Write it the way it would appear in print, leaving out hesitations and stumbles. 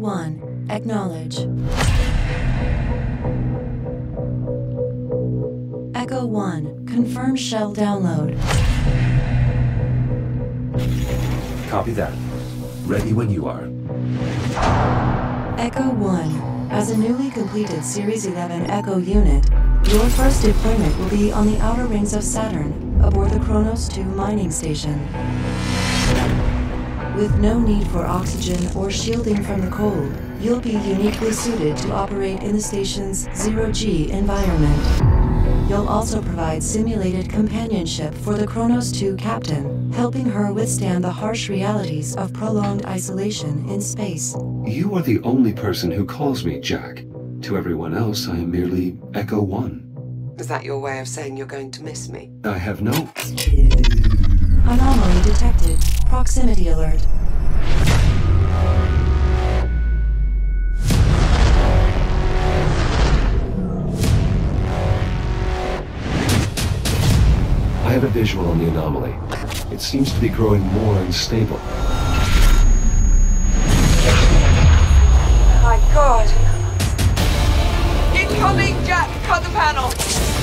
1, acknowledge. Echo 1, confirm shell download. Copy that. Ready when you are. Echo 1, as a newly completed Series 11 Echo unit, your first deployment will be on the outer rings of Saturn, aboard the Kronos 2 mining station. With no need for oxygen or shielding from the cold, you'll be uniquely suited to operate in the station's zero-G environment. You'll also provide simulated companionship for the Kronos 2 captain, helping her withstand the harsh realities of prolonged isolation in space. You are the only person who calls me Jack. To everyone else, I am merely Echo 1. Is that your way of saying you're going to miss me? I have no... Anomaly detected. Proximity alert. I have a visual on the anomaly. It seems to be growing more unstable. My God! Incoming, Jack! Cut the panel!